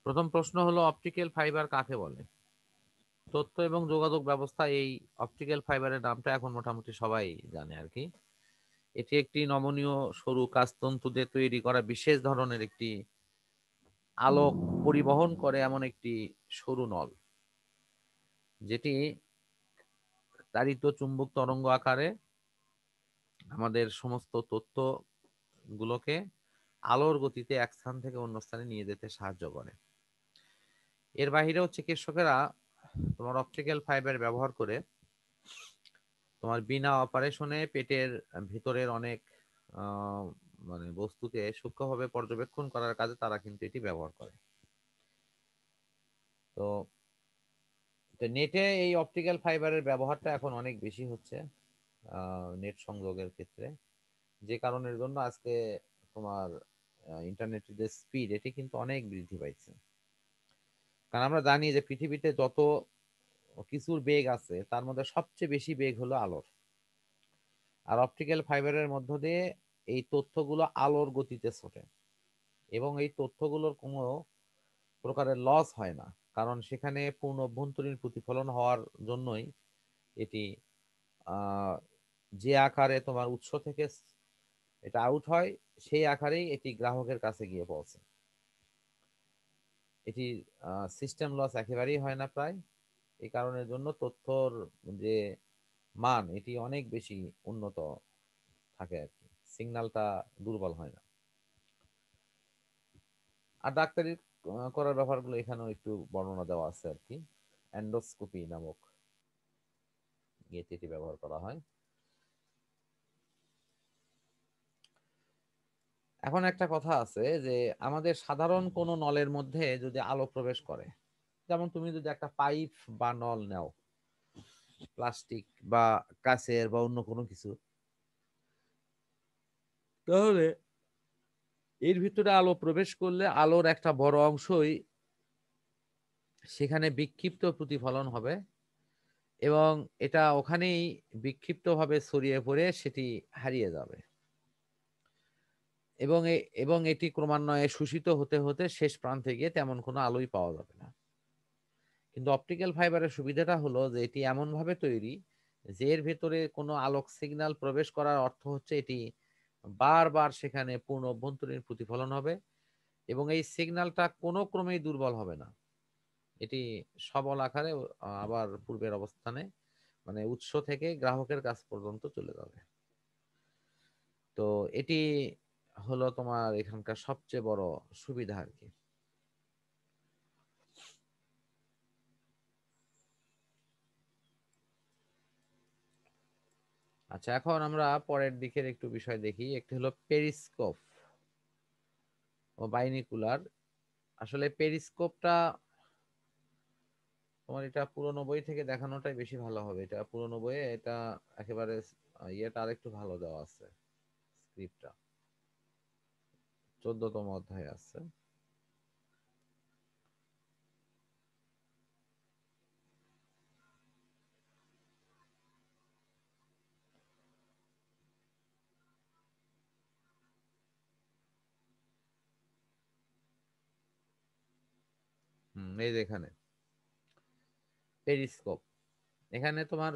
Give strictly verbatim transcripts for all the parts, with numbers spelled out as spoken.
প্রথম প্রশ্ন হলো অপটিক্যাল ফাইবার কাকে বলে? তথ্য এবং যোগাযোগ ব্যবস্থা এই অপটিক্যাল ফাইবারের নামটা এখন মোটামুটি সবাই জানে আর কি। এটি একটি নমনীয় সরু কাঁচতন্তু দিয়ে তৈরি করা বিশেষ ধরনের একটি আলোক পরিবহন করে এমন একটি সরু নল, যেটি তাড়িত চুম্বক তরঙ্গ আকারে আমাদের সমস্ত তথ্য গুলোকে আলোর গতিতে এক স্থান থেকে অন্য স্থানে নিয়ে যেতে সাহায্য করে। এর বাহিরেও চিকিৎসকেরা তোমার অপটিক্যাল ফাইবার ব্যবহার করে তোমার বিনা অপারেশনে পেটের ভিতরের অনেক আহ, মানে বস্তুকে সূক্ষ্মভাবে পর্যবেক্ষণ করার কাজে তারা কিন্তু এটি ব্যবহার করে। তো তো নেটে এই অপটিক্যাল ফাইবারের ব্যবহারটা এখন অনেক বেশি হচ্ছে নেট সংযোগের ক্ষেত্রে, যে কারণের জন্য আজকে তোমার ইন্টারনেটের যে স্পিড এটি কিন্তু অনেক বৃদ্ধি পাইছে। কারণ আমরা জানি যে পৃথিবীতে যত কিছুর বেগ আছে তার মধ্যে সবচেয়ে বেশি বেগ হলো আলোর। আর অপটিক্যাল ফাইবারের মধ্য দিয়ে এই তথ্যগুলো আলোর গতিতে ছোটে এবং এই তথ্যগুলোর কোনো প্রকারের লস হয় না, কারণ সেখানে পূর্ণ অভ্যন্তরীণ প্রতিফলন হওয়ার জন্যই এটি আহ, যে আকারে তোমার উৎস থেকে এটা আউট হয় সেই আকারেই এটি গ্রাহকের কাছে গিয়ে পৌঁছে। এটি সিস্টেম লস একেবারেই হয় না প্রায়। এই কারণের জন্য তথ্যর যে মান এটি অনেক বেশি উন্নত থাকে আর কি, সিগন্যালটা দুর্বল হয় না। আর ডাক্তারি আহ, করার ব্যাপারগুলো এখানেও একটু বর্ণনা দেওয়া আছে আর কি। এন্ডোস্কোপি নামক ইয়েতে এটি ব্যবহার করা হয়। এখন একটা কথা আছে যে আমাদের সাধারণ কোনো নলের মধ্যে যদি আলো প্রবেশ করে, যেমন তুমি যদি একটা পাইপ বা নল নাও, প্লাস্টিক বা কাচের বা অন্য কোনো কিছু, তাহলে এর ভিতরে আলো প্রবেশ করলে আলোর একটা বড় অংশই সেখানে বিক্ষিপ্ত প্রতিফলন হবে এবং এটা ওখানেই বিক্ষিপ্তভাবে ছড়িয়ে পড়ে সেটি হারিয়ে যাবে এবং এবং এটি ক্রমান্বয়ে শোষিত হতে হতে শেষ প্রান্তে গিয়ে তেমন কোনো আলোই পাওয়া যাবে না। কিন্তু অপটিক্যাল ফাইবারের সুবিধাটা হলো যে এটি এমন ভাবে তৈরি যে এর ভেতরে কোনো আলোক সিগন্যাল প্রবেশ করার অর্থ হচ্ছে এটি বারবার সেখানে পূর্ণ অভ্যন্তরীণ প্রতিফলন হবে এবং এই সিগন্যালটা কোনো ক্রমেই দুর্বল হবে না। এটি সবল আকারে আবার পূর্বের অবস্থানে মানে উৎস থেকে গ্রাহকের কাছ পর্যন্ত চলে যাবে। তো এটি হলো তোমার এখানকার সবচেয়ে বড় সুবিধা আর কি। আচ্ছা, এখন আমরা পরের দিকের একটু বিষয় দেখি। একটি হলো পেরিস্কোপ ও বাইনিকুলার। আসলে পেরিস্কোপটা তোমার এটা পুরোনো বই থেকে দেখানোটাই বেশি ভালো হবে। এটা পুরোনো বইয়ে এটা একেবারে ইয়েটা আরেকটু ভালো দেওয়া আছে, স্ক্রিপ্টটা চোদ্দতম অধ্যায়ে আছে। হম এই যে এখানে পেরিস্কোপ, এখানে তোমার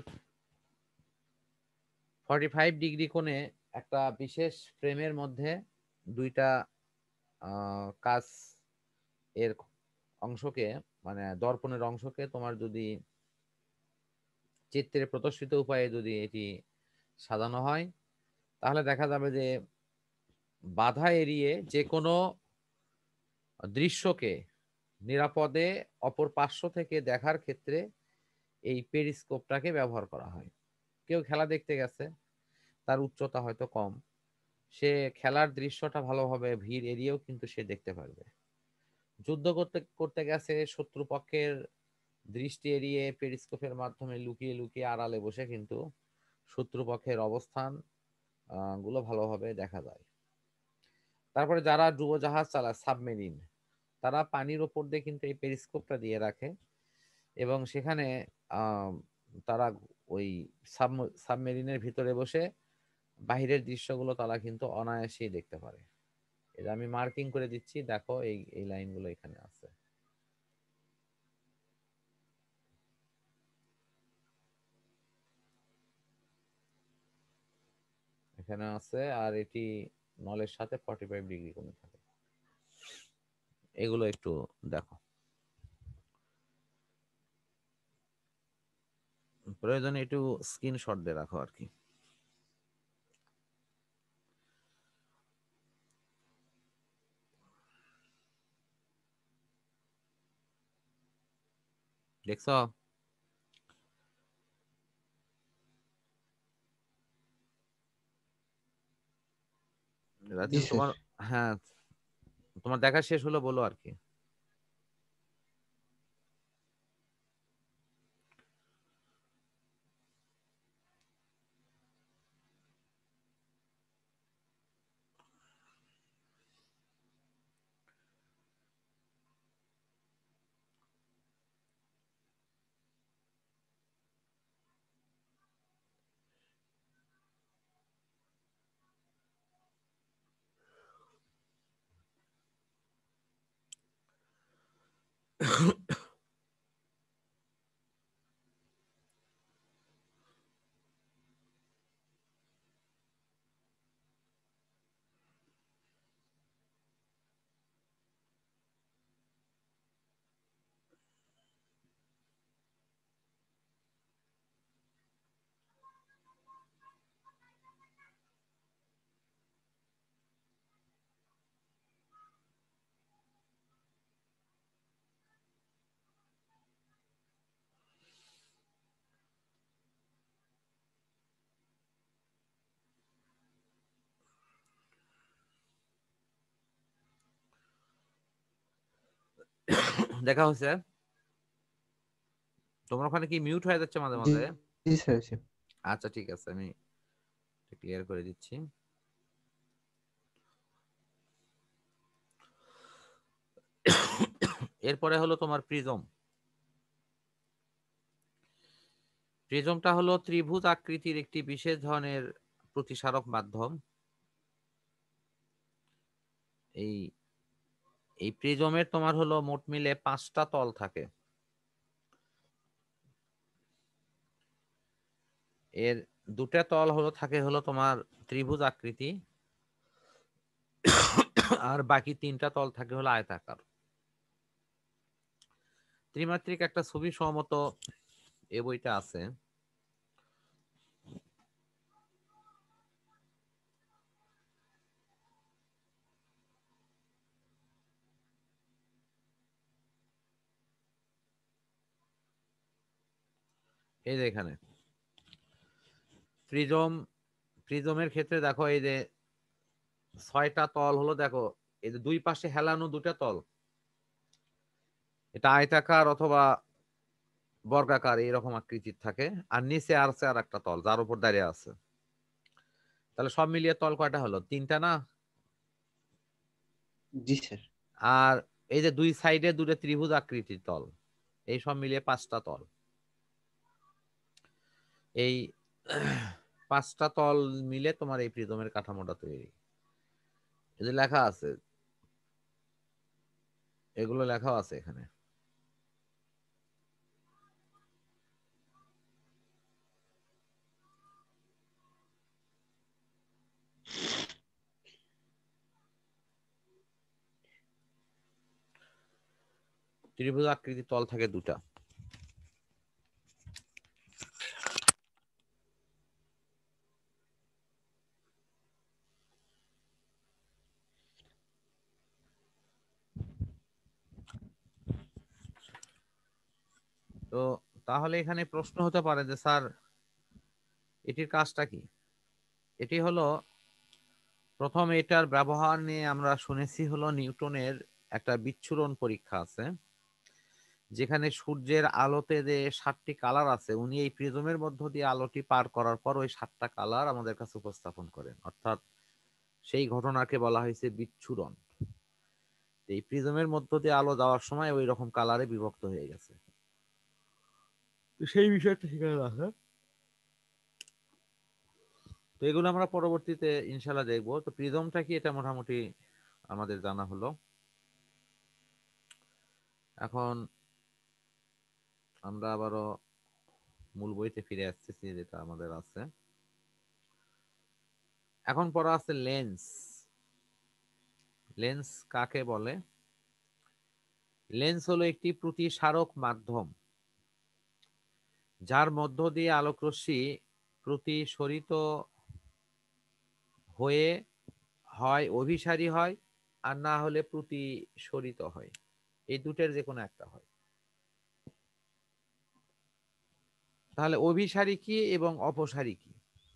ফর্টি ফাইভ ডিগ্রি কোণে একটা বিশেষ ফ্রেমের মধ্যে দুইটা কাচ এর অংশকে মানে দর্পণের অংশকে তোমার যদি চিত্রে প্রদর্শিত উপায়ে যদি এটি সাজানো হয় তাহলে দেখা যাবে যে বাধা এড়িয়ে যে কোনো দৃশ্যকে নিরাপদে অপর পার্শ্ব থেকে দেখার ক্ষেত্রে এই পেরিস্কোপটাকে ব্যবহার করা হয়। কেউ খেলা দেখতে গেছে, তার উচ্চতা হয়তো কম, সে খেলার দৃশ্যটা ভালোভাবে ভিড় এড়িয়েও কিন্তু সে দেখতে পারবে। যুদ্ধ করতে করতে গেছে, শত্রুপক্ষের দৃষ্টি এড়িয়ে পেরিস্কোপের মাধ্যমে লুকিয়ে লুকিয়ে আড়ালে বসে কিন্তু শত্রুপক্ষের অবস্থান গুলো ভালোভাবে দেখা যায়। তারপরে যারা ডুবোজাহাজ চালায়, সাবমেরিন, তারা পানির ওপর দিয়ে কিন্তু এই পেরিস্কোপটা দিয়ে রাখে এবং সেখানে আহ তারা ওই সাবমেরিনের ভিতরে বসে বাহিরের দৃশ্যগুলো তারা কিন্তু অনায়াসেই দেখতে পারে। এটা আমি মার্কিং করে দিচ্ছি, দেখো এই এই লাইনগুলো এখানে আছে। এখানে আছে, আর এটি নলের সাথে ফর্টি ফাইভ ডিগ্রি কোণে থাকে। এগুলো একটু দেখো, প্রয়োজনে একটু স্ক্রিনশট দিয়ে রাখো আর কি। দেখছো? জি রাজিন স্যার। তোমার, হ্যাঁ তোমার দেখা শেষ হলো বলো আর কি। দেখা হচ্ছে? তোমার ওখানে কি মিউট হয়ে যাচ্ছে মাঝে জি মাঝে? জি স্যার। জি আচ্ছা ঠিক আছে, আমি ক্লিয়ার করে দিচ্ছি। এরপরে হলো তোমার প্রিজম। প্রিজমটা হলো ত্রিভুজ আকৃতির একটি বিশেষ ধরনের প্রতিসারক মাধ্যম। এই এই প্রিজমের তোমার হলো মোট মিলে পাঁচটা তল থাকে। এর দুটা তল হলো থাকে হলো তোমার ত্রিভুজ আকৃতি, আর বাকি তিনটা তল থাকে হলো আয়তাকার। ত্রিমাত্রিক একটা ছবি সহমত এ বইটা আছে। এই যে এখানে প্রিজম, প্রিজমের ক্ষেত্রে দেখো এই যে ছয়টা তল হলো, দেখো এই যে দুই পাশে হেলানো দুটা তল, এটা আয়তাকার অথবা বর্গাকার এইরকম আকৃতির থাকে। আর নিচে আছে আর একটা তল যার উপর দাঁড়িয়ে আছে। তাহলে সব মিলিয়ে তল কয়টা হলো? তিনটা না? জি স্যার। আর এই যে দুই সাইডে দুটো ত্রিভুজ আকৃতির তল, এই সব মিলিয়ে পাঁচটা তল। এই পাঁচটা তল মিলে তোমার এই প্রিজমের কাঠামোটা তৈরি। এই যে লেখা আছে, এগুলো লেখাও আছে এখানে। ত্রিভুজ আকৃতির তল থাকে দুটা। তো তাহলে এখানে প্রশ্ন হতে পারে যে স্যার এটির কাজটা কি? এটি হলো, প্রথম এটার ব্যবহার নিয়ে আমরা শুনেছি হলো নিউটনের একটা বিচ্ছুরণ পরীক্ষা আছে, যেখানে সূর্যের আলোতে যে সাতটি কালার আছে উনি এই প্রিজমের মধ্য দিয়ে আলোটি পার করার পর ওই সাতটা কালার আমাদের কাছে উপস্থাপন করেন, অর্থাৎ সেই ঘটনাকে বলা হয়েছে বিচ্ছুরণ। এই প্রিজমের মধ্য দিয়ে আলো যাওয়ার সময় ওই রকম কালারে বিভক্ত হয়ে গেছে। তো সেই বিষয়টা সেখানে রাখা। তো এগুলো আমরা পরবর্তীতে ইনশাল্লাহ দেখবো। তো প্রিজমটা কি এটা মোটামুটি আমাদের জানা হলো। এখন আমরা আবারও মূল বইতে ফিরে আসতেছি, যেটা আমাদের আছে। এখন পড়া আছে লেন্স। লেন্স কাকে বলে? লেন্স হলো একটি প্রতিসারক মাধ্যম যার মধ্য দিয়ে আলোকরশ্মি প্রতিসরিত হয়ে হয় অভিসারী হয় আর না হলে প্রতিসরিত হয়, এই দুটের যে কোনো একটা হয়। তাহলে অভিসারী কি এবং অপসারী কি?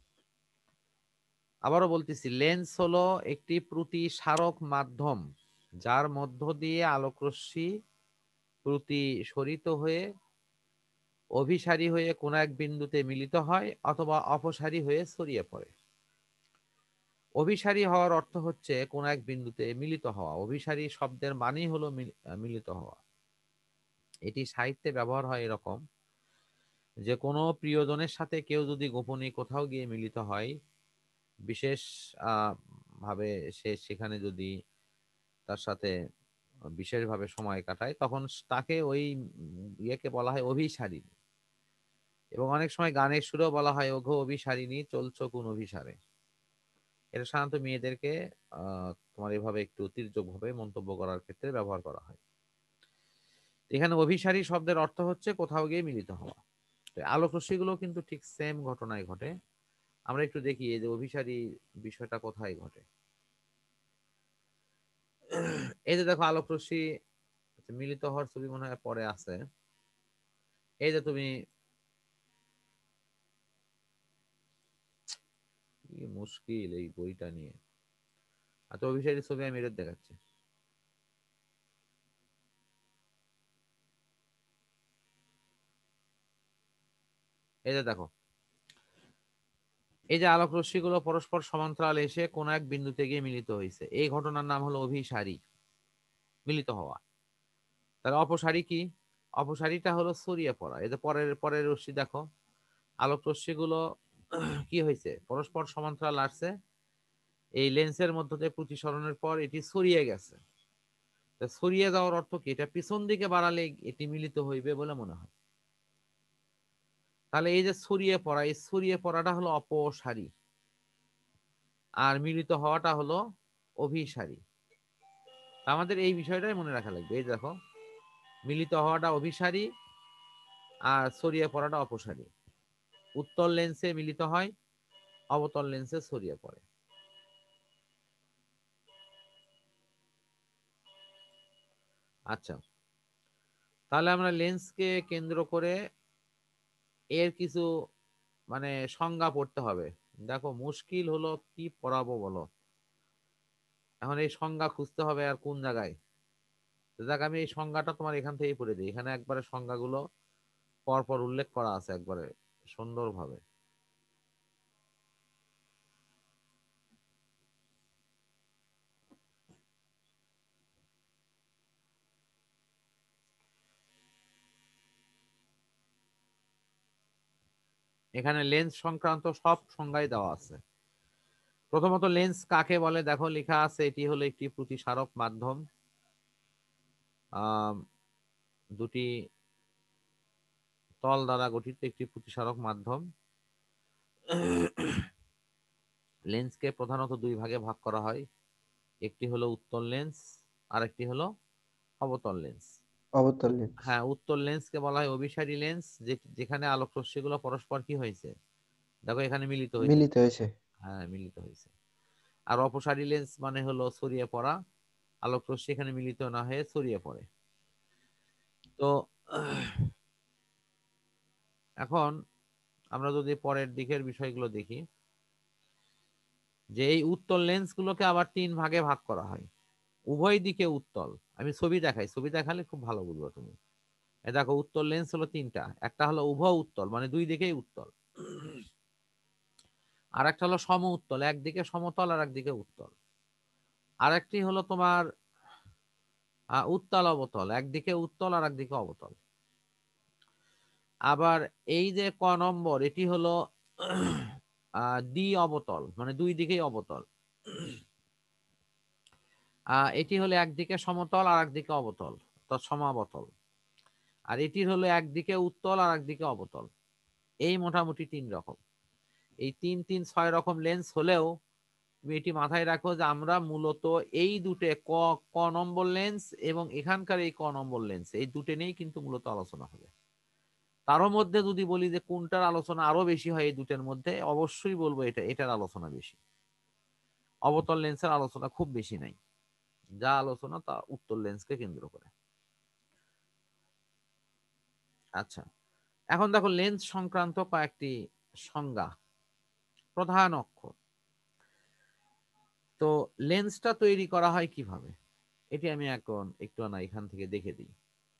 আবারও বলতেছি, লেন্স হলো একটি প্রতিসারক মাধ্যম যার মধ্য দিয়ে আলোকরশ্মি প্রতিসরিত হয়ে অভিসারী হয়ে কোন এক বিন্দুতে মিলিত হয় অথবা অপসারী হয়ে ছড়িয়ে পড়ে। অভিসারী হওয়ার অর্থ হচ্ছে কোন এক বিন্দুতে মিলিত হওয়া। অভিসারী শব্দের মানেই হলো মিলিত হওয়া। এটি সাহিত্যে ব্যবহার হয় এরকম যে কোনো প্রিয়জনের সাথে কেউ যদি গোপনে কোথাও গিয়ে মিলিত হয়, বিশেষ আহ ভাবে সে সেখানে যদি তার সাথে বিশেষভাবে সময় কাটায়, তখন তাকে ওই ইয়েকে বলা হয় অভিসারিণী। এবং অনেক সময় গানের সুরেও বলা হয় ওঘো অভিসারিণী চলছো কোন অভিসারে। এটা সাধারণত মেয়েদেরকে আহ তোমার এভাবে একটু তির্যক ভাবে মন্তব্য করার ক্ষেত্রে ব্যবহার করা হয়। এখানে অভিসারী শব্দের অর্থ হচ্ছে কোথাও গিয়ে মিলিত হওয়া। আলোকরশ্মি গুলো কিন্তু ঠিক সেম ঘটনায় ঘটে। আমরা একটু দেখি এই যে অভিসারী বিষয়টা কোথায় ঘটে। এই যে দেখো আলোকরশ্মি মিলিত হওয়ার ছবি মনে হয় পরে আছে। এই যে তুমি কি মুশকিল এই বইটা নিয়ে। আচ্ছা, অভিসারী ছবি আমি এর দেখাচ্ছি। এই যে দেখো, এই যে আলোক রশ্মিগুলো পরস্পর সমান্তরাল এসে কোন এক বিন্দুতে গিয়ে মিলিত হয়েছে, এই ঘটনার নাম হলো অভিসারী, মিলিত হওয়া। তাহলে অপসারী কি? অপসারীটা হলো ছড়িয়ে পড়া। এই যে পরের পরের রশ্মি দেখো, আলোক রশ্মিগুলো কি হয়েছে, পরস্পর সমান্তরাল আসছে, এই লেন্সের মধ্য দিয়ে প্রতিসরণের পর এটি ছড়িয়ে গেছে। ছড়িয়ে যাওয়ার অর্থ কি? এটা পিছন দিকে বাড়ালে এটি মিলিত হইবে বলে মনে হয়। তাহলে এই যে ছড়িয়ে পড়া, এই ছড়িয়ে পড়াটা হলো অপসারী আর মিলিত হওয়াটা হলো অভিসারী। আমাদের এই বিষয়টাই মনে রাখা লাগবে। এই দেখো, মিলিত হওয়াটা অভিসারী আর ছড়িয়ে পড়াটা অপসারী। উত্তল লেন্সে মিলিত হয়, অবতল লেন্সে ছড়িয়ে পড়ে। আচ্ছা, তাহলে আমরা লেন্সকে কেন্দ্র করে এর কিছু মানে সংজ্ঞা পড়তে হবে। দেখো মুশকিল হলো কি পড়াবো বলো, এখন এই সংজ্ঞা খুঁজতে হবে আর কোন জায়গায়। দেখ আমি এই সংজ্ঞাটা তোমার এখান থেকেই পড়ে দিই, এখানে একবারে সংজ্ঞাগুলো পরপর উল্লেখ করা আছে একবারে সুন্দরভাবে। এখানে লেন্স সংক্রান্ত সব সংজ্ঞাই দেওয়া আছে। প্রথমত লেন্স কাকে বলে দেখো লেখা আছে, এটি হলো একটি প্রতিসারক মাধ্যম, আহ দুটি তল দ্বারা গঠিত একটি প্রতিসারক মাধ্যম। লেন্সকে প্রধানত দুই ভাগে ভাগ করা হয়, একটি হলো উত্তল লেন্স আর একটি হলো অবতল লেন্স। অবতল লেন্স। হ্যাঁ, উত্তল লেন্সকে বলা হয় অভিসারী লেন্স, যেখানে আলোক রশ্মিগুলো পরস্পর কি হয়েছে, দেখো এখানে মিলিত হয়েছে। মিলিত হয়েছে। হ্যাঁ, মিলিত হয়েছে। আর অপসারী লেন্স মানে হলো ছড়িয়ে পড়া, আলোক রশ্মি এখানে মিলিত না হয়ে ছড়িয়ে পড়ে। তো এখন আমরা যদি পরের দিকের বিষয়গুলো দেখি, যে এই উত্তল লেন্স গুলোকে আবার তিন ভাগে ভাগ করা হয়, উভয় দিকে উত্তল। আমি ছবি দেখাই, ছবি দেখালে খুব ভালো বুঝবো তুমি। এই দেখো উত্তল লেন্স হলো তিনটা, একটা হলো উভয় উত্তল মানে দুই দিকেই উত্তল, আর একটা হলো সম উত্তল, একদিকে সমতল আর একদিকে উত্তল, আর একটি হলো তোমার আহ উত্তল অবতল, একদিকে উত্তল আর একদিকে অবতল। আবার এই যে ক নম্বর, এটি হলো আহ দ্বি অবতল মানে দুই দিকেই অবতল। আহ এটি হলো একদিকে সমতল আর একদিকে অবতল, সমাবতল। আর এটির হলো একদিকে উত্তল আর একদিকে অবতল। এই মোটামুটি তিন রকম, এই তিন তিন ছয় রকম লেন্স হলেও তুমি এটি মাথায় রাখো যে আমরা মূলত এই দুটো ক ক নম্বর লেন্স এবং এখানকার এই ক নম্বর লেন্স এই দুটো নিয়েই কিন্তু মূলত আলোচনা হবে। তারও মধ্যে যদি বলি যে কোনটার আলোচনা আরো বেশি হয় এই দুটোর মধ্যে, অবশ্যই বলবো এটা এটার আলোচনা বেশি। অবতল লেন্সের আলোচনা খুব বেশি নাই, যা আলোচনা তা উত্তল লেন্সকে কেন্দ্র করে। আচ্ছা, এখন দেখো লেন্স সংক্রান্ত কয়েকটি সংজ্ঞা। প্রধান অক্ষ, তো লেন্সটা তৈরি করা হয় কিভাবে এটি আমি এখন একটু না এখান থেকে দেখে দিই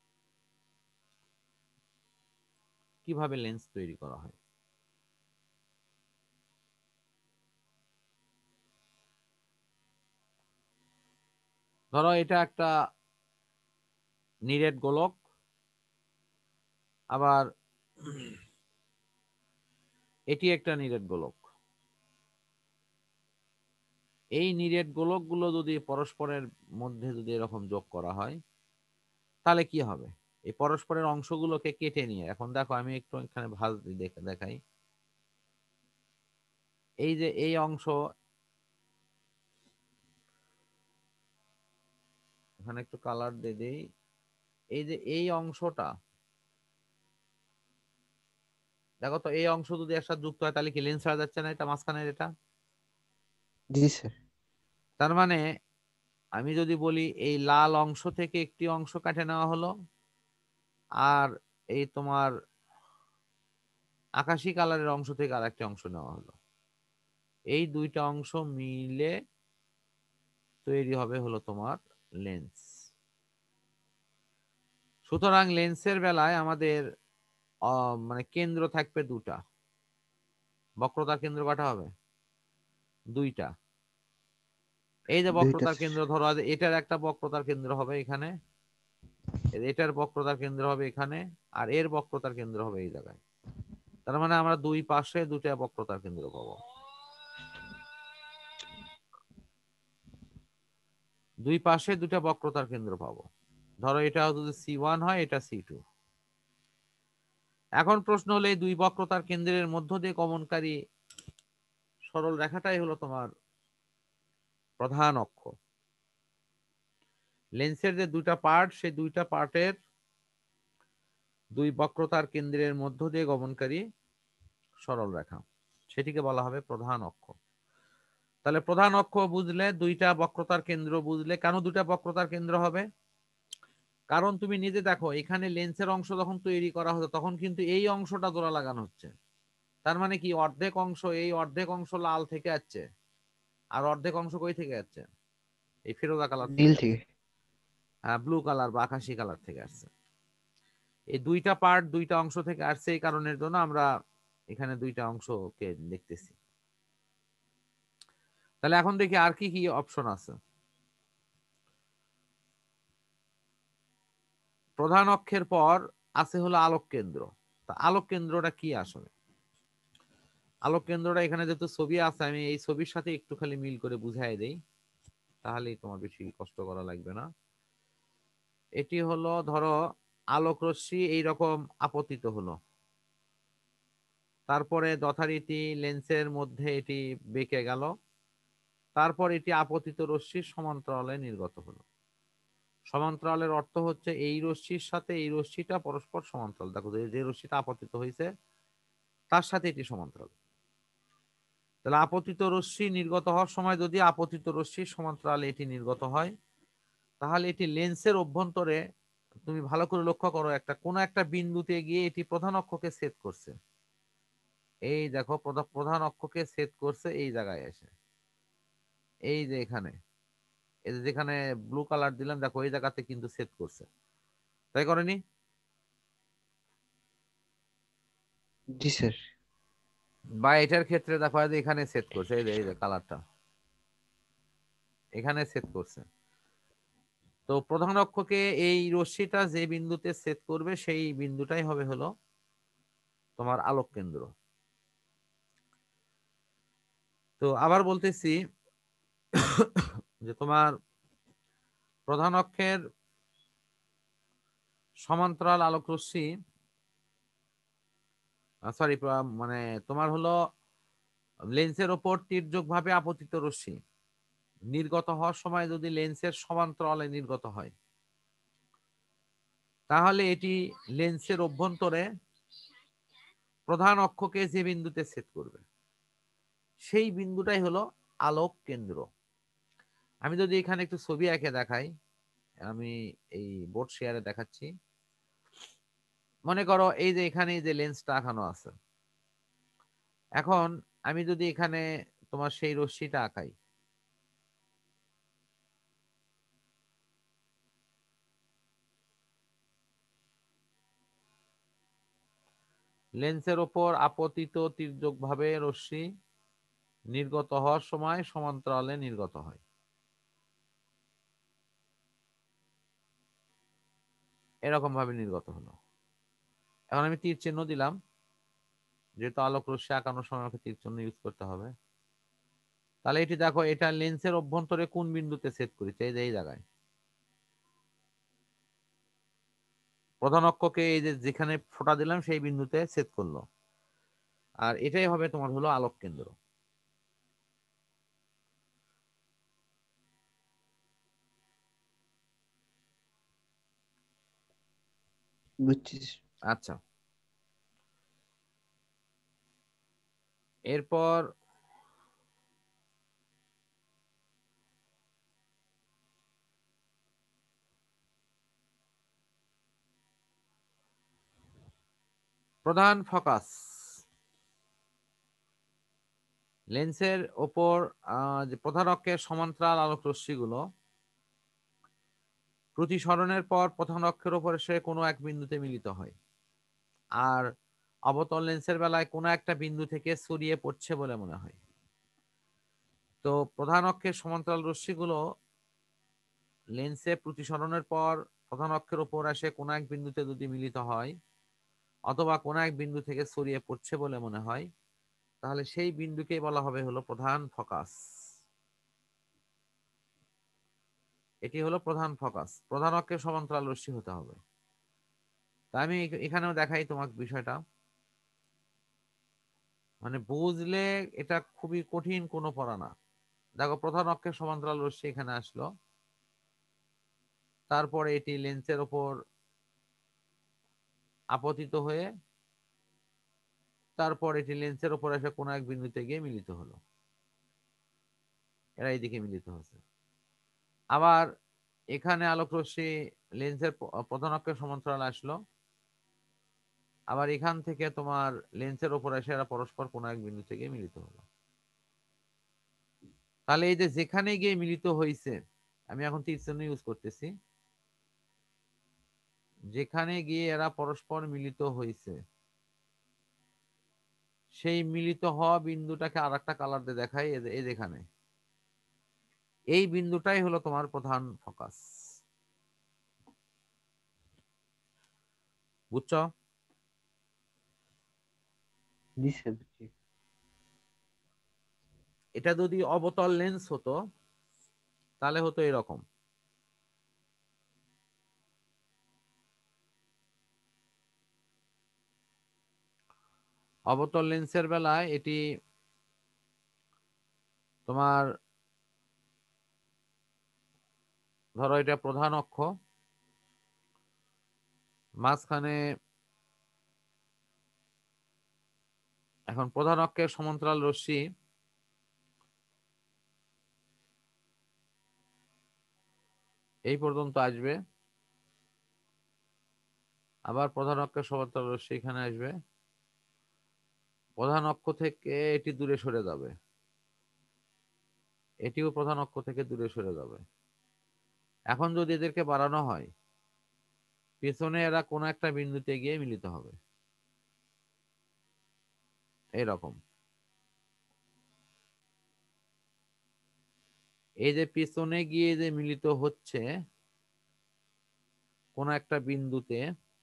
কিভাবে লেন্স তৈরি করা হয়। ধরো এটা একটা নিরেট গোলক, আবার এটি একটা নিরেট গোলক। এই নিরেট গোলকগুলো যদি পরস্পরের মধ্যে যদি এরকম যোগ করা হয় তাহলে কি হবে? এই পরস্পরের অংশগুলোকে কেটে নিয়ে, এখন দেখো আমি একটু এখানে ভাঁজ দেখে দেখাই। এই যে এই অংশ, এখানে একটু কালার দিয়ে দিই। এই যে এই অংশটা দেখো তো, এই অংশ যদি একসাথে যুক্ত হয় তাহলে কি লেন্স হয়ে যাচ্ছে না? এটা মাঝখানের এটা, জি স্যার। তার মানে আমি যদি বলি এই লাল অংশ থেকে একটি অংশ কাটে নেওয়া হলো, আর এই তোমার আকাশি কালারের অংশ থেকে আর একটি অংশ নেওয়া হলো, এই দুইটা অংশ মিলে তৈরি হবে হলো তোমার লেন্স। সুতরাং লেন্সের বেলায় আমাদের আহ, মানে কেন্দ্র থাকবে দুটা। বক্রতার কেন্দ্র কটা হবে? দুইটা। এই যে দুইটা বক্রতার স্যার। কেন্দ্র ধরো, এটার একটা বক্রতার কেন্দ্র হবে এখানে, এটার বক্রতার কেন্দ্র হবে এখানে, আর এর বক্রতার কেন্দ্র হবে এই জায়গায়। তার মানে আমরা দুই পাশে দুটা বক্রতার কেন্দ্র পাবো। দুই পাশে দুটা বক্রতার কেন্দ্র পাবো। ধরো এটা যদি সি ওয়ান হয়, এটা সি টু। এখন প্রশ্ন হলো এই দুই বক্রতার কেন্দ্রের মধ্য দিয়ে গমনকারী সরল রেখাটাই হলো তোমার প্রধান অক্ষ। লেন্সের যে দুইটা পার্ট, সেই দুইটা পার্টের দুই বক্রতার কেন্দ্রের মধ্য দিয়ে গমনকারী সরল রেখা, সেটিকে বলা হবে প্রধান অক্ষ। তাহলে প্রধান অক্ষ বুঝলে, দুইটা বক্রতার কেন্দ্র বুঝলে, কেন দুইটা বক্রতার কেন্দ্র হবে? কারণ তুমি নিজে দেখো, এখানে লেন্সের অংশ যখন তৈরি করা হতো তখন কিন্তু এই অংশটা জোড়া লাগানো হচ্ছে। তার মানে কি, অর্ধেক অংশ, এই অর্ধেক অংশ লাল থেকে আসছে, আর অর্ধেক অংশ কই থেকে আসছে? এই ফিরোজা কালার নীল থেকে থেকে। আসছে। হ্যাঁ, ব্লু কালার বা আকাশি কালার থেকে আসছে। এই দুইটা পার্ট দুইটা অংশ থেকে আসছে, এই কারণের জন্য আমরা এখানে দুইটা অংশকে দেখতেছি। তাহলে এখন দেখি আর কি কি অপশন আছে। প্রধান অক্ষের পর আছে হলো আলোক কেন্দ্র। তা আলোক কেন্দ্রটা কি আসলে? আলোক কেন্দ্রটা এখানে যেহেতু ছবি আছে, আমি এই ছবির সাথে একটু খালি মিল করে বুঝাই দেই, তাহলেই তোমার বেশি কষ্ট করা লাগবে না। এটি হলো ধরো আলোক রশ্মি এইরকম আপতিত হলো, তারপরে যথারীতি লেন্সের মধ্যে এটি বেঁকে গেল, তারপর এটি আপতিত রশ্মির সমান্তরালে নির্গত হলো। সমান্তরালের অর্থ হচ্ছে এই রশ্মির সাথে এই রশ্মিটা পরস্পর সমান্তরাল। দেখো যে রশ্মিটা আপতিত হয়েছে তার সাথে এটি সমান্তরাল। তাহলে আপতিত রশ্মি নির্গত হওয়ার সময় যদি আপতিত রশ্মির সমান্তরালে এটি নির্গত হয়, তাহলে এটি লেন্সের অভ্যন্তরে, তুমি ভালো করে লক্ষ্য করো, একটা কোন একটা বিন্দুতে গিয়ে এটি প্রধান অক্ষকে ছেদ করছে। এই দেখো প্রধান অক্ষকে ছেদ করছে এই জায়গায় এসে, এই যে এখানে, এই যে যেখানে ব্লু কালার দিলাম, দেখো এই জায়গাতে কিন্তু ছেদ করছে, তাই করেনি? জি স্যার। বা এটার ক্ষেত্রে দেখো যে এখানে ছেদ করছে, এই যে এই যে কালারটা এখানে ছেদ করছে। তো প্রধান অক্ষকে এই রশ্মিটা যে বিন্দুতে ছেদ করবে সেই বিন্দুটাই হবে হলো তোমার আলোক কেন্দ্র। তো আবার বলতেছি যে তোমার প্রধান অক্ষের সমান্তরাল আলোক রশ্মি, সরি মানে তোমার হলো লেন্সের ওপর তির্যক ভাবে আপতিত রশ্মি নির্গত হওয়ার সময় যদি লেন্সের সমান্তরালে নির্গত হয়, তাহলে এটি লেন্সের অভ্যন্তরে প্রধান অক্ষকে যে বিন্দুতে ছেদ করবে সেই বিন্দুটাই হলো আলোক কেন্দ্র। আমি যদি এখানে একটু ছবি এঁকে দেখাই, আমি এই বোর্ড শেয়ারে দেখাচ্ছি। মনে করো এই যে এখানে যে লেন্সটা আঁকানো আছে, এখন আমি যদি এখানে তোমার সেই রশ্মিটা আঁকাই, লেন্সের ওপর আপতিত তির্যক ভাবে রশ্মি নির্গত হওয়ার সময় সমান্তরালে নির্গত হয়। এরকম ভাবে নির্গত হলো। এখন আমি তীর চিহ্ন দিলাম, যেহেতু আলোক রশ্মি আঁকানোর সময় আমাকে তীর চিহ্ন ইউজ করতে হবে। তাহলে এটি দেখো, এটা লেন্সের অভ্যন্তরে কোন বিন্দুতে ছেদ করেছে, এই যে এই জায়গায় প্রধান অক্ষকে এই যে যেখানে ফোঁটা দিলাম সেই বিন্দুতে ছেদ করলো, আর এটাই হবে তোমার হলো আলোক কেন্দ্র। বুঝছিস? আচ্ছা, এরপর প্রধান ফোকাস। লেন্সের ওপর যে প্রধান অক্ষের সমান্তরাল আলোক রশ্মিগুলো প্রতিসরণের পর প্রধান অক্ষের ওপর এসে কোনো এক বিন্দুতে মিলিত হয়, আর অবতল লেন্সের বেলায় কোনো একটা বিন্দু থেকে ছড়িয়ে পড়ছে বলে মনে হয়। তো প্রধান অক্ষের সমান্তরাল রশ্মিগুলো লেন্সে প্রতিসরণের পর প্রধান অক্ষের ওপর এসে কোনো এক বিন্দুতে যদি মিলিত হয় অথবা কোনো এক বিন্দু থেকে ছড়িয়ে পড়ছে বলে মনে হয়, তাহলে সেই বিন্দুকেই বলা হবে হলো প্রধান ফোকাস। এটি হলো প্রধান ফোকাস। প্রধান অক্ষের সমান্তরাল রশ্মি হতে হবে। তা আমি এখানেও দেখাই তোমাকে বিষয়টা, মানে বুঝলে এটা খুবই কঠিন কোনো পড়া না। দেখো, প্রধান অক্ষের সমান্তরাল রশ্মি এখানে আসলো, তারপরে এটি লেন্সের ওপর আপতিত হয়ে তারপর এটি লেন্সের ওপর এসে কোনো এক বিন্দুতে গিয়ে মিলিত হলো, এরা এইদিকে মিলিত হচ্ছে। আবার এখানে আলোক রশ্মি লেন্সের প্রধান অক্ষের সমান্তরাল আসলো, আবার এখান থেকে তোমার লেন্সের ওপর এসে এরা পরস্পর কোনো এক বিন্দু থেকে মিলিত হলো। তাহলে এই যে যেখানে গিয়ে মিলিত হয়েছে, আমি এখন তীর চিহ্ন ইউজ করতেছি, যেখানে গিয়ে এরা পরস্পর মিলিত হয়েছে সেই মিলিত হওয়া বিন্দুটাকে আর একটা কালার দিয়ে দেখাই, এই যেখানে এই বিন্দুটাই হলো তোমার প্রধান ফোকাস। বুঝছো? জি স্যার। এটা যদি অবতল লেন্স হতো তাহলে হতো এরকম। অবতল লেন্সের বেলায় এটি তোমার ধরো এটা প্রধান অক্ষ, মাঝখানে এখন প্রধান অক্ষের সমান্তরাল রশ্মি এই পর্যন্ত আসবে, আবার প্রধান অক্ষের সমান্তরাল রশ্মি এখানে আসবে, প্রধান অক্ষ থেকে এটি দূরে সরে যাবে, এটিও প্রধান অক্ষ থেকে দূরে সরে যাবে। এখন যদি এদেরকে বাড়ানো হয়, পেছনে এরা কোনো একটা বিন্দুতে গিয়ে মিলিত হবে, এইরকম। এই যে পিছনে গিয়ে যে মিলিত হচ্ছে কোন একটা বিন্দুতে,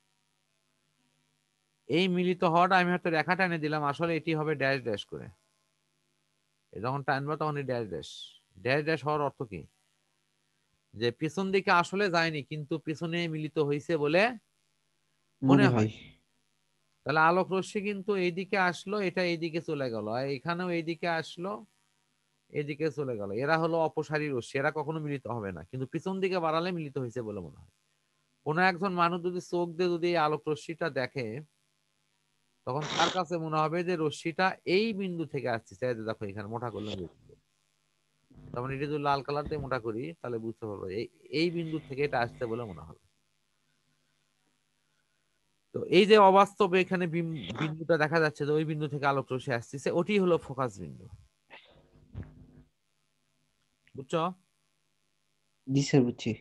এই মিলিত হওয়াটা আমি হয়তো রেখা টানে দিলাম, আসলে এটি হবে ড্যাশ ড্যাশ করে। যখন টানবো তখন ড্যাশ ড্যাশ ড্যাশ ড্যাশ হওয়ার অর্থ কি, যে পিছন দিকে আসলে যায়নি কিন্তু পিছনে মিলিত হয়েছে বলে মনে মনে হয়। হয়। তাহলে আলোক রশ্মি কিন্তু এইদিকে আসলো, এটা এইদিকে চলে গেল, আর এখানেও এইদিকে আসলো, এদিকে চলে গেল। এরা হলো অপসারী রশ্মি, এরা কখনো মিলিত হবে না, কিন্তু পিছন দিকে বাড়ালে মিলিত হয়েছে বলে মনে হয়। কোনো একজন মানুষ যদি চোখ দিয়ে যদি এই আলোক রশ্মিটা দেখে, তখন তার কাছে মনে হবে যে রশ্মিটা এই বিন্দু থেকে আসছে। দেখো এখানে মোটা করলাম, তার মানে এটা যদি লাল কালার দিয়ে মোটা করি তাহলে বুঝতে পারবো এই এই বিন্দু থেকে এটা আসছে বলে মনে হবে। তো এই যে অবাস্তবে এখানে বিন্দুটা দেখা যাচ্ছে যে ওই বিন্দু থেকে আলোক রশ্মি আসছে, ওটি হলো ফোকাস বিন্দু। বুঝছো? জি স্যার বুঝছি।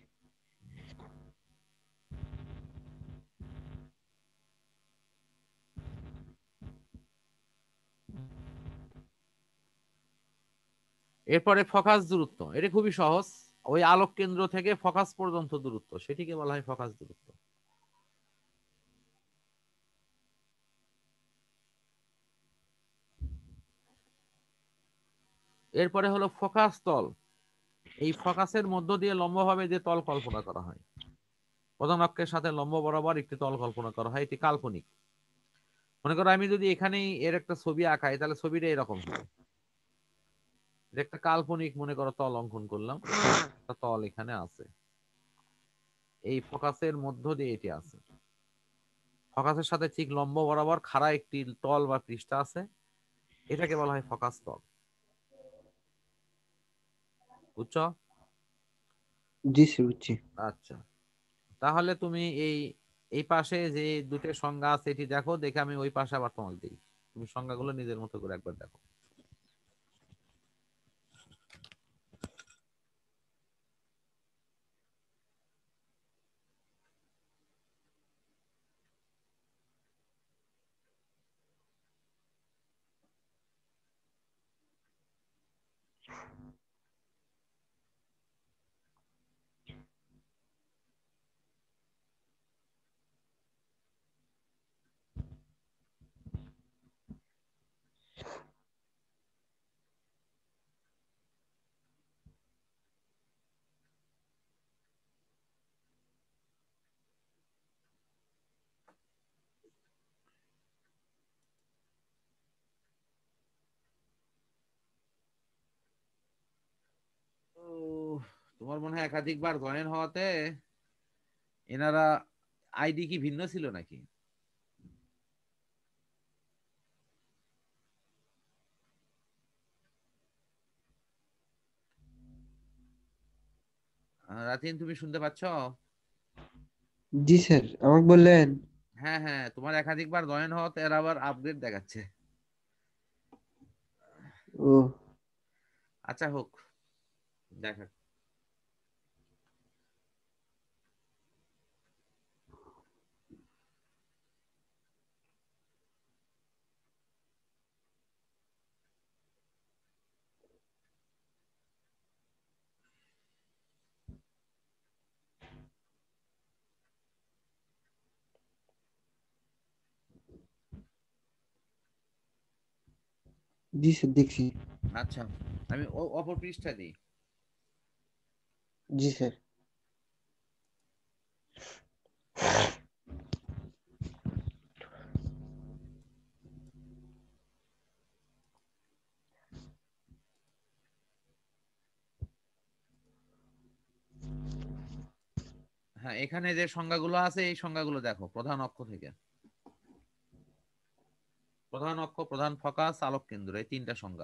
এরপরে ফোকাস দূরত্ব, এটা খুবই সহজ। ওই আলোক কেন্দ্র থেকে ফোকাস পর্যন্ত দূরত্ব, সেটিকে বলা হয় ফোকাস দূরত্ব। এরপরে হলো ফোকাস তল। এই ফোকাসের মধ্য দিয়ে লম্বভাবে যে তল কল্পনা করা হয়, প্রধান অক্ষের সাথে লম্ব বরাবর একটি তল কল্পনা করা হয়, এটি কাল্পনিক। মনে করো আমি যদি এখানেই এর একটা ছবি আঁকাই, তাহলে ছবিটা এরকম হবে। এটা একটা কাল্পনিক মনে করো তল অঙ্কন করলাম, একটা তল এখানে আছে, এই ফোকাসের মধ্য দিয়ে এটি আছে, ফোকাসের সাথে ঠিক লম্ব বরাবর খাড়া একটি তল বা পৃষ্ঠা আছে, এটাকে বলা হয় ফোকাস তল। বুঝছো? জি স্যার বুঝছি। আচ্ছা, তাহলে তুমি এই এই পাশে যে দুটো সংজ্ঞা আছে এটি দেখো, দেখে আমি ওই পাশে আবার তোমাকে দিই, তুমি সংজ্ঞাগুলো নিজের মতো করে একবার দেখো। ও, তোমার মনে হয় একাধিকবার জয়েন হওয়াতে এনারা আইডি কি ভিন্ন ছিল নাকি? আহ, রাতিন তুমি শুনতে পাচ্ছ? জি স্যার আমাকে বললেন। হ্যাঁ হ্যাঁ, তোমার একাধিকবার জয়েন হওয়াতে এরা আবার আপডেট দেখাচ্ছে। ও আচ্ছা হোক, দেখা। জি স্যার দেখছি। আচ্ছা, আমি ও- অপর পৃষ্ঠা দিই। জি স্যার। হ্যাঁ, এখানে যে সংজ্ঞাগুলো আছে এই সংজ্ঞাগুলো দেখো প্রধান অক্ষ থেকে। প্রধান অক্ষ, প্রধান ফোকাস, আলোক কেন্দ্র, এই তিনটা সংজ্ঞা।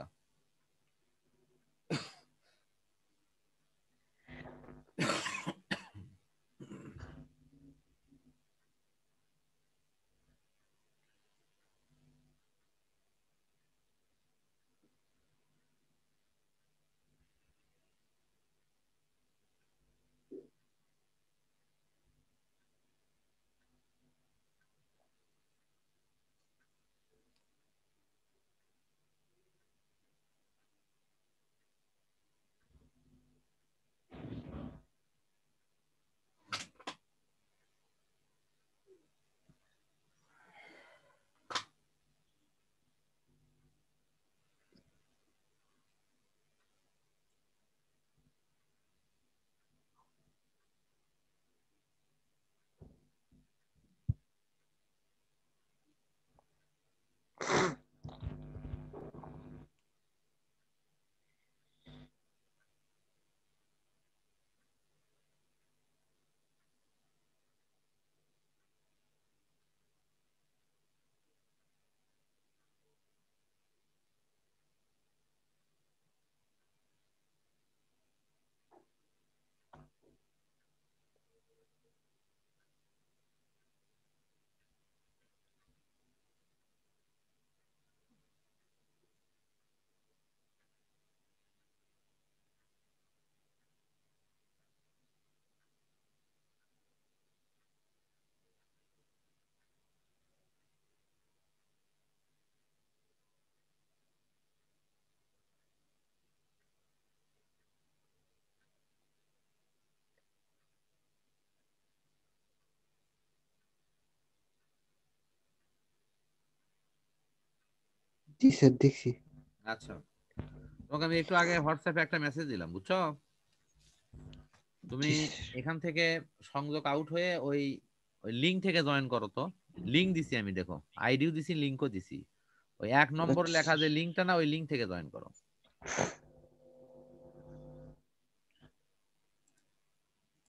জি স্যার দেখছি। আচ্ছা, তোমাকে আমি একটু আগে হোয়াটসঅ্যাপে একটা মেসেজ দিলাম, বুঝছো? তুমি জি স্যার। এখান থেকে সংযোগ আউট হয়ে ওই ওই লিঙ্ক থেকে জয়েন করো তো। লিঙ্ক দিছি আমি, দেখো আইডিও দিছি, লিঙ্কও দিছি। ওই এক নম্বরে আচ্ছা লেখা যে লিঙ্কটা না, ওই লিঙ্ক থেকে জয়েন করো।